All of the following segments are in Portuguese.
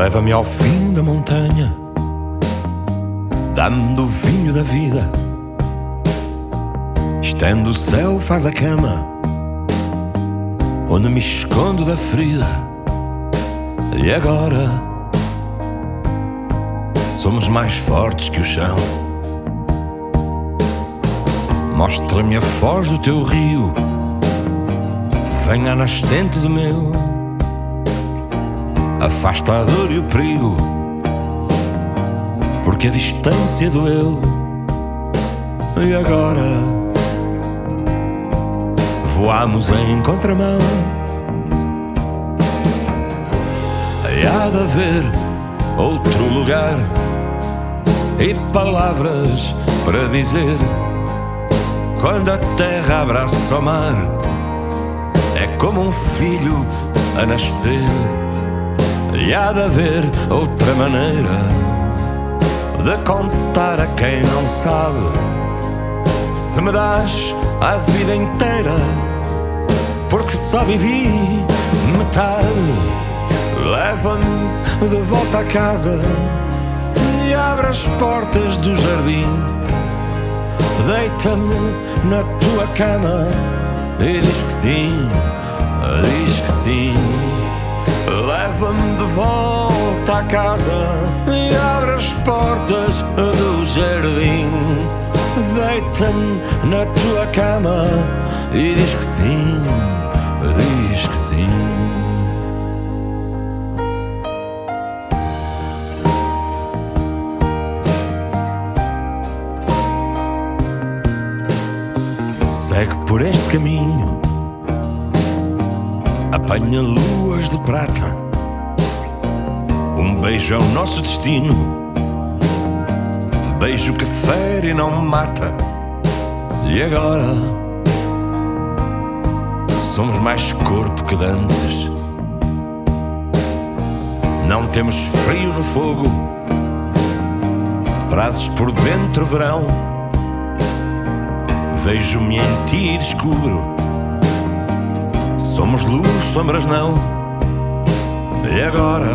Leva-me ao fim da montanha, dá-me do vinho da vida. Estende o céu, faz a cama, onde me escondo da ferida. E agora somos mais fortes que o chão. Mostra-me a foz do teu rio, venha a nascente do meu. Afasta a dor e o perigo, porque a distância doeu. E agora voamos em contramão. Há de haver outro lugar e palavras para dizer. Quando a terra abraça o mar, é como um filho a nascer. E há de haver outra maneira de contar a quem não sabe. Se me das a vida inteira, porque só vivi metade. Leva-me de volta a casa e abre as portas do jardim. Deita-me na tua cama e diz que sim, diz que sim. Leva-me de volta a casa e abre as portas do jardim. Deita-me na tua cama e diz que sim, diz que sim. Segue por este caminho, apanha luas de prata. Um beijo é o nosso destino, beijo que fere e não mata. E agora somos mais corpo que dantes. Não temos frio no fogo, trazes por dentro verão. Vejo-me em ti e descubro, somos luz, sombras não. E agora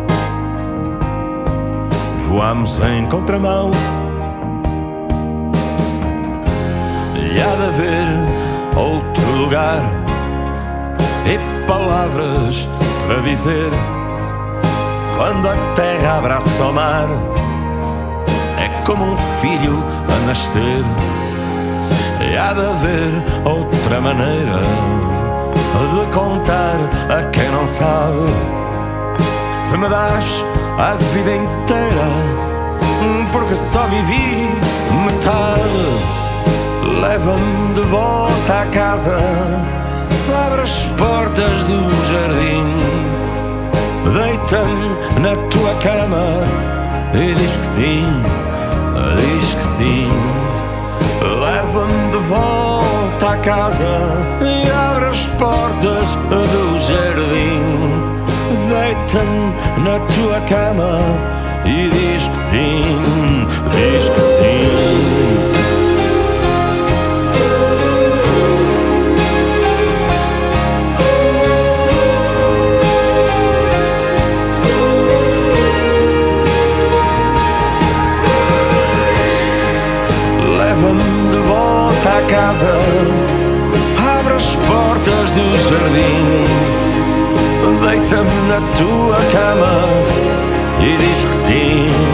voamos em contramão. E há de haver outro lugar e palavras para dizer. Quando a terra abraça o mar, é como um filho a nascer. E há de haver outra maneira de contar a quem não sabe. Se me das a vida inteira, porque só vivi metade. Leva-me de volta a casa, abre as portas do jardim. Deita-me na tua cama e diz que sim, diz que sim. Leva-me de volta a casa e abre as portas do jardim. Deita-me na tua cama e diz que sim, diz que sim. Leva-me de volta a casa, abre as portas do jardim. Deita-me na tua cama e diz que sim.